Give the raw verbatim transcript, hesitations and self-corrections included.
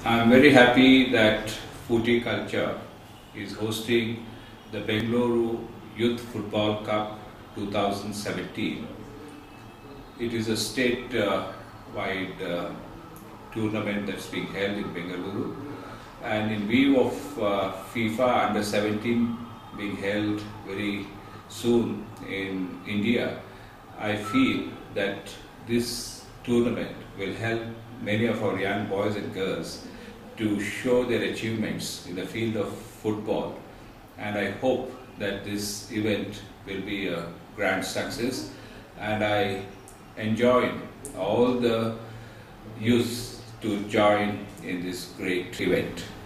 I'm very happy that Footieculture is hosting the Bengaluru Youth Football Cup twenty seventeen. It is a state-wide uh, tournament that's being held in Bengaluru, and in view of uh, FIFA under seventeen being held very soon in India, I feel that this tournament will help many of our young boys and girls to show their achievements in the field of football, and I hope that this event will be a grand success, and I enjoin all the youth to join in this great event.